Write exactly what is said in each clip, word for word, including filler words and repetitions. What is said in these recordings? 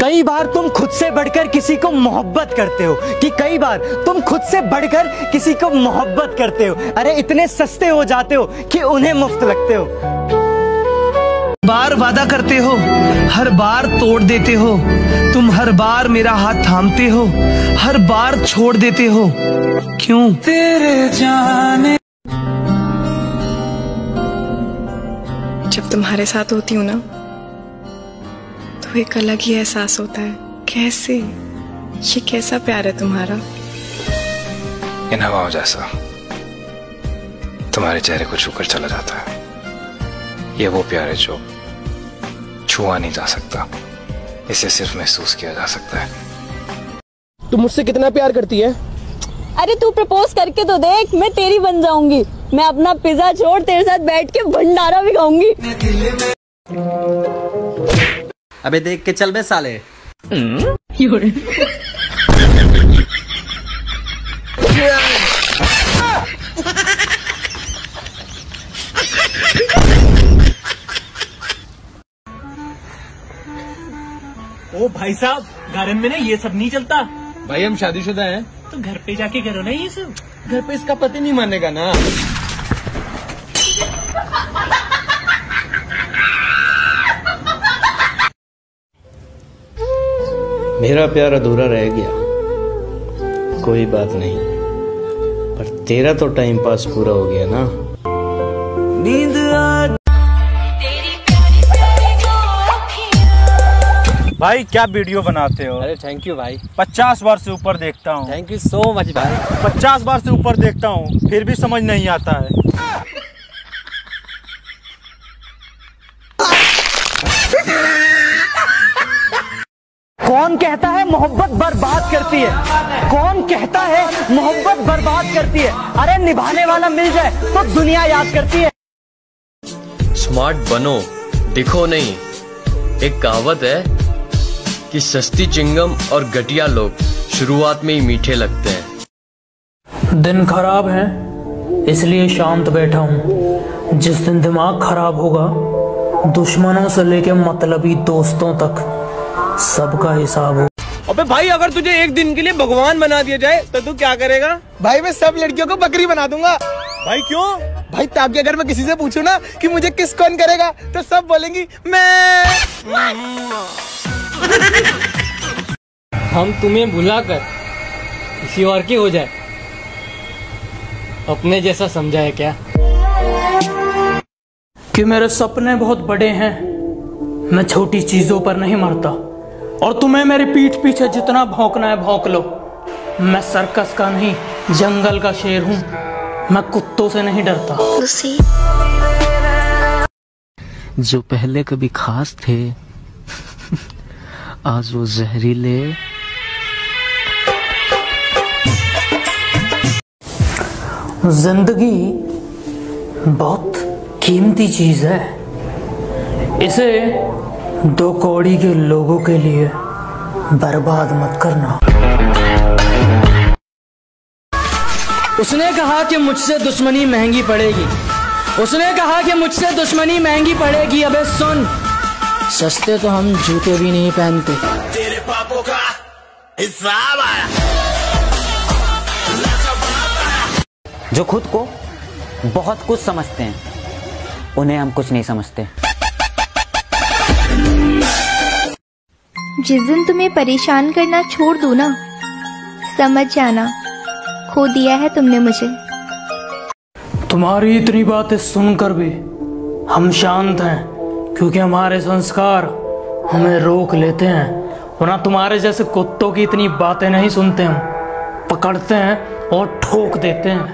कई बार तुम खुद से बढ़कर किसी को मोहब्बत करते हो कि कई बार तुम खुद से बढ़कर किसी को मोहब्बत करते हो। अरे इतने सस्ते हो जाते हो कि उन्हें मुफ्त लगते हो। बार वादा करते हो, हर बार तोड़ देते हो। तुम हर बार मेरा हाथ थामते हो, हर बार छोड़ देते हो। क्यों? तेरे जाने। जब तुम्हारे साथ होती हूँ ना तो एक अलग ही एहसास होता है। कैसे, ये कैसा प्यार है तुम्हारा। इन हवाओं जैसा तुम्हारे चेहरे को छूकर चला जाता है। ये वो प्यार है जो छुआ नहीं जा सकता, इसे सिर्फ महसूस किया जा सकता है। तू मुझसे कितना प्यार करती है? अरे तू प्रपोज करके तो देख, मैं तेरी बन जाऊंगी। मैं अपना पिज्जा छोड़ तेरे साथ बैठ के भंडारा भी खाऊंगी। अबे देख के चल बे साले। ओ भाई साहब, घर में ना ये सब नहीं चलता। भाई हम शादीशुदा हैं। तो घर पे जाके करो ना ये सब। घर पे इसका पति नहीं मानेगा ना। मेरा प्यार अधूरा रह गया, कोई बात नहीं, पर तेरा तो टाइम पास पूरा हो गया ना। नींद आ। भाई क्या वीडियो बनाते हो? अरे थैंक यू भाई। पचास बार से ऊपर देखता हूँ। थैंक यू सो मच भाई। पचास बार से ऊपर देखता हूँ फिर भी समझ नहीं आता है। कौन कहता है मोहब्बत बर्बाद करती है? कौन कहता है मोहब्बत बर्बाद करती है? अरे निभाने वाला मिल जाए तो दुनिया याद करती है। स्मार्ट बनो, दिखो नहीं। एक कहावत है कि सस्ती चिंगम और घटिया लोग शुरुआत में ही मीठे लगते हैं। दिन खराब है इसलिए शांत बैठा हूँ। जिस दिन दिमाग खराब होगा, दुश्मनों से लेके मतलबी दोस्तों तक सबका हिसाब हो। अबे भाई, अगर तुझे एक दिन के लिए भगवान बना दिया जाए तो तू क्या करेगा? भाई मैं सब लड़कियों को बकरी बना दूंगा। भाई क्यों? भाई ताकि अगर मैं किसी से पूछूं ना कि मुझे किस कौन करेगा तो सब बोलेंगी मैं। हम तुम्हें भुलाकर किसी और की हो जाए, अपने जैसा समझा है क्या? कि मेरे सपने बहुत बड़े हैं, मैं छोटी चीजों पर नहीं मरता। और तुम्हें मेरी पीठ पीछे जितना भौंकना है भौंक लो। मैं सर्कस का नहीं, जंगल का शेर हूँ। मैं कुत्तों से नहीं डरता। जो पहले कभी खास थे आज वो जहरीले। जिंदगी बहुत कीमती चीज है, इसे दो कौड़ी के लोगों के लिए बर्बाद मत करना। उसने कहा कि मुझसे दुश्मनी महंगी पड़ेगी। उसने कहा कि मुझसे दुश्मनी महंगी पड़ेगी। अबे सुन, सस्ते तो हम जूते भी नहीं पहनते। तेरे पापों का हिसाब आया। जो खुद को बहुत कुछ समझते हैं उन्हें हम कुछ नहीं समझते। जिस दिन तुम्हें परेशान करना छोड़ दूं ना, समझ जाना खो दिया है तुमने मुझे। तुम्हारी इतनी बातें सुनकर भी हम शांत हैं, क्योंकि हमारे संस्कार हमें रोक लेते हैं। वरना तुम्हारे जैसे कुत्तों की इतनी बातें नहीं सुनते, हम पकड़ते हैं और ठोक देते हैं।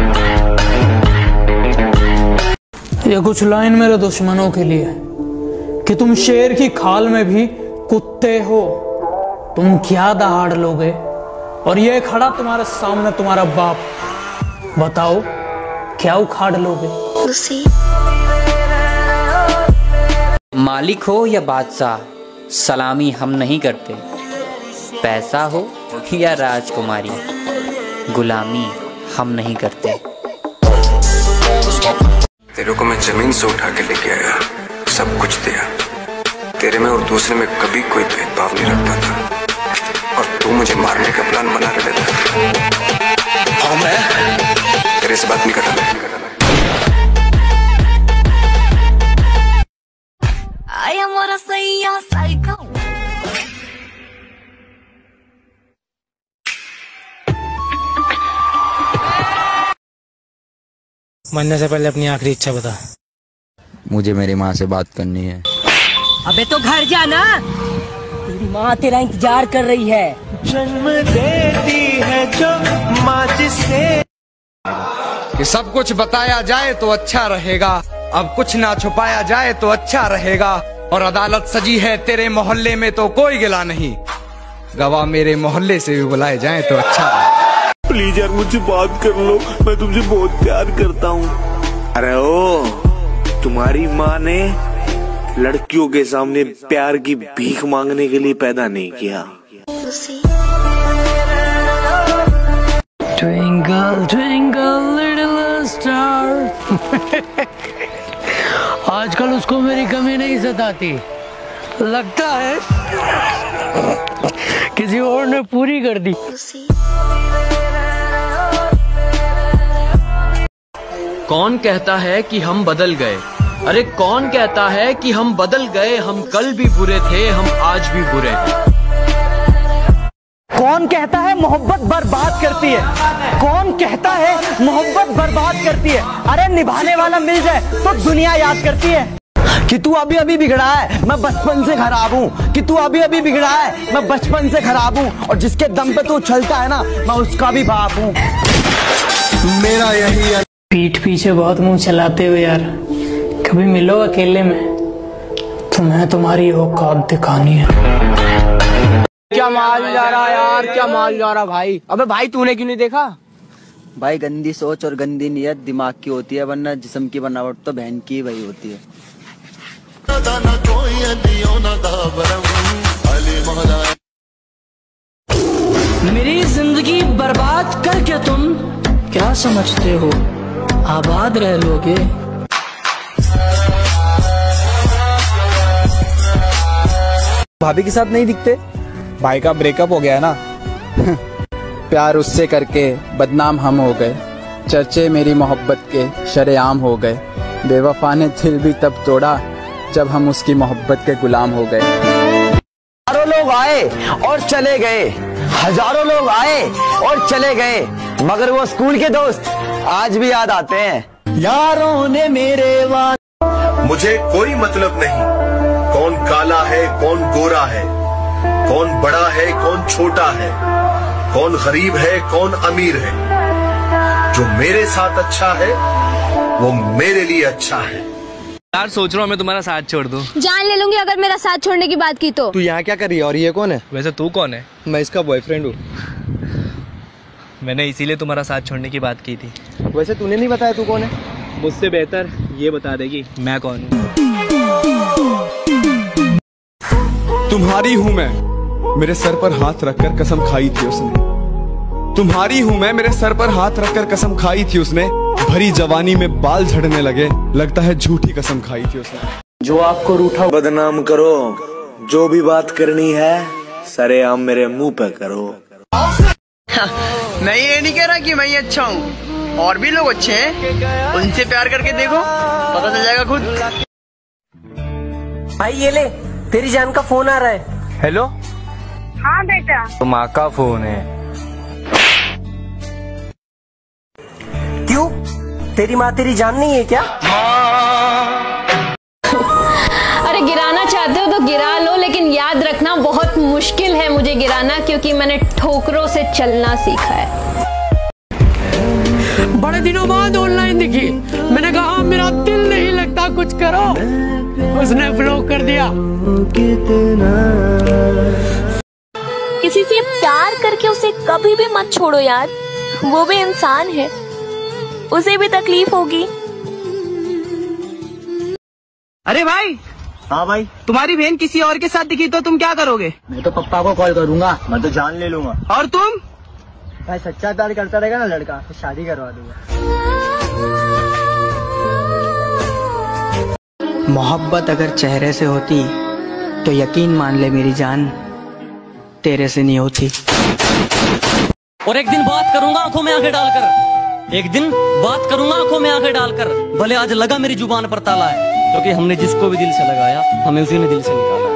ये कुछ लाइन मेरे दुश्मनों के लिए कि तुम शेर की खाल में भी कुत्ते हो। तुम क्या दहाड़ लोगे? और ये खड़ा तुम्हारे सामने तुम्हारा बाप, बताओ क्या उखाड़ लोगे? मालिक हो या बादशाह, सलामी हम नहीं करते। पैसा हो या राजकुमारी, गुलामी हम नहीं करते। तेरे को मैं जमीन से उठा के लेके आया, सब कुछ दिया, तेरे में और दूसरे में कभी कोई भेदभाव नहीं रखता था, और तू मुझे मारने का प्लान बना के देता था। हाँ, मैं तेरे से बात नहीं करता मैं Ay, amor, soy yo, psycho. मरने से पहले अपनी आखिरी इच्छा बता। मुझे मेरी माँ से बात करनी है। अबे तो घर जाना, तेरी माँ तेरा इंतजार कर रही है। जन्म देती है जो माँ जिसे कि सब कुछ बताया जाए तो अच्छा रहेगा, अब कुछ ना छुपाया जाए तो अच्छा रहेगा, और अदालत सजी है तेरे मोहल्ले में तो कोई गिला नहीं, गवाह मेरे मोहल्ले से भी बुलाए जाए तो अच्छा रहेगा। प्लीज यार मुझसे बात कर लो, मैं तुमसे बहुत प्यार करता हूँ। अरे ओ, तुम्हारी माँ ने लड़कियों के सामने प्यार की भीख मांगने के लिए पैदा नहीं किया। Twinkle, twinkle, little star। आजकल उसको मेरी कमी नहीं सताती, लगता है किसी और ने पूरी कर दी। कौन कहता है कि हम बदल गए? अरे कौन कहता है कि हम बदल गए? हम कल भी बुरे थे, हम आज भी बुरे हैं। कौन कहता है मोहब्बत बर्बाद करती है? कौन कहता है मोहब्बत बर्बाद करती है? अरे निभाने वाला मिल जाए तो दुनिया याद करती है। कि तू अभी अभी बिगड़ा है, मैं बचपन से खराब हूँ। कि तू अभी अभी बिगड़ा है, मैं बचपन से खराब हूँ। और जिसके दम पे तू चलता है ना, मैं उसका भी बाप हूँ। मेरा यही पीठ पीछे बहुत मुंह चलाते हुए यार, कभी मिलो अकेले में, तुम्हें तुम्हारी औकात दिखानी है। क्या माल जा रहा यार, क्या माल जा रहा भाई। अबे भाई तूने क्यों नहीं देखा? भाई गंदी सोच और गंदी नीयत दिमाग की होती है, वरना जिस्म की बनावट तो बहन की वही होती है। मेरी जिंदगी बर्बाद करके तुम क्या समझते हो आबाद रह लोगे? भाभी के साथ नहीं दिखते? भाई का ब्रेकअप हो गया है ना। प्यार उससे करके बदनाम हम हो गए, चर्चे मेरी मोहब्बत के शरेआम हो गए। बेवफा ने दिल भी तब तोड़ा जब हम उसकी मोहब्बत के गुलाम हो गए। हजारों लोग आए और चले गए, हजारों लोग आए और चले गए, मगर वो स्कूल के दोस्त आज भी याद आते हैं। यारों ने मेरे वास्ते मुझे कोई मतलब नहीं कौन काला है कौन गोरा है, कौन बड़ा है कौन छोटा है, कौन गरीब है कौन अमीर है। जो मेरे साथ अच्छा है वो मेरे लिए अच्छा है। यार सोच रहा हूँ मैं तुम्हारा साथ छोड़ दूँ। जान ले लूंगी अगर मेरा साथ छोड़ने की बात की तो। तू यहाँ क्या कर रही है और ये कौन है? वैसे तू कौन है? मैं इसका बॉयफ्रेंड हूँ। मैंने इसीलिए तुम्हारा साथ छोड़ने की बात की थी। वैसे तूने नहीं बताया तू कौन है? मुझसे बेहतर ये बता देगी मैं कौन हूँ। तुम्हारी हूँ मैं, मेरे सर पर हाथ रखकर कसम खाई थी उसने। तुम्हारी हूँ मैं, मेरे सर पर हाथ रखकर कसम खाई थी उसने। भरी जवानी में बाल झड़ने लगे, लगता है झूठी कसम खाई थी उसने। जो आपको रूठा बदनाम करो, जो भी बात करनी है सरेआम मेरे मुंह पे करो। मैं ये नहीं कह रहा कि मैं ही अच्छा हूँ, और भी लोग अच्छे हैं, उनसे प्यार करके देखो पता चल जाएगा खुद। भाई ये ले, तेरी जान का फोन आ रहा है। हेलो। हाँ बेटा। तो माँ का फोन है। क्यों, तेरी माँ तेरी जान नहीं है क्या? अरे गिराना चाहते हो तो गिरा लो, लेकिन याद रखना बहुत मुश्किल है मुझे गिराना, क्योंकि मैंने ठोकरों से चलना सीखा है। बड़े दिनों बाद ऑनलाइन दिखी, मैंने कहा मेरा दिल नहीं लगता कुछ करो, उसने ब्लॉक कर दिया। किसी से प्यार करके उसे कभी भी मत छोड़ो यार, वो भी इंसान है, उसे भी तकलीफ होगी। अरे भाई। हाँ भाई। तुम्हारी बहन किसी और के साथ दिखी तो तुम क्या करोगे? मैं तो पप्पा को कॉल करूंगा, मैं तो जान ले लूंगा। और तुम? भाई सच्चा प्यार करता रहेगा ना लड़का तो शादी करवा दूंगा। मोहब्बत अगर चेहरे से होती तो यकीन मान ले मेरी जान, तेरे से नहीं होती। और एक दिन बात करूंगा आंखों में आंखें डालकर, एक दिन बात करूंगा आंखों में आंखें डालकर। भले आज लगा मेरी जुबान पर ताला है, क्योंकि हमने जिसको भी दिल से लगाया हमें उसी ने दिल से निकाला।